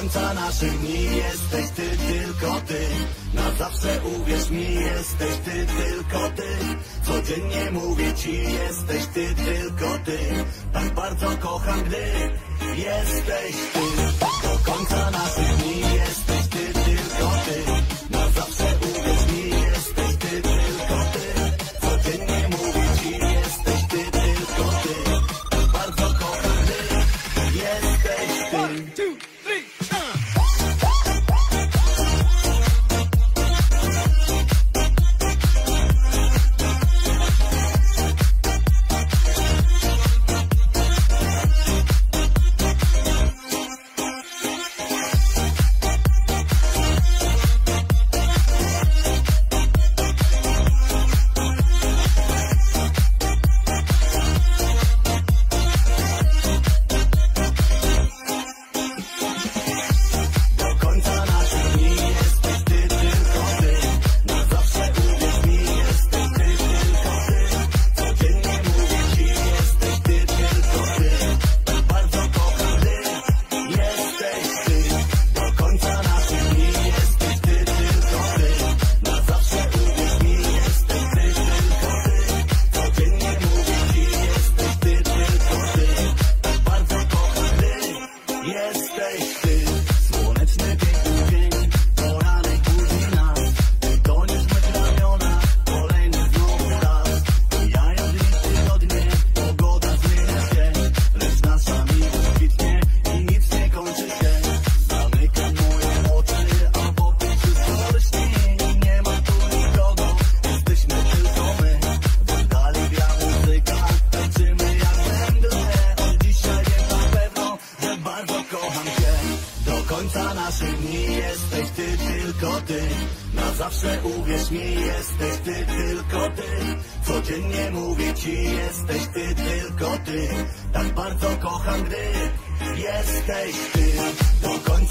końca naszych dni jesteś ty, tylko ty. Na zawsze uwierz mi, jesteś ty, tylko ty. Codziennie mówię ci, jesteś ty, tylko ty. Tak bardzo kocham, gdy jesteś ty. Do końca naszych dni jesteś ty, tylko ty. Na zawsze uwierz mi, jesteś ty, tylko ty. Codziennie mówię ci, jesteś ty, tylko ty. Tak bardzo kocham, gdy jesteś ty. 1, 2, 3, codziennie mówię ci, jesteś ty, tylko ty. Tak bardzo kocham, gdy jesteś ty. Do końca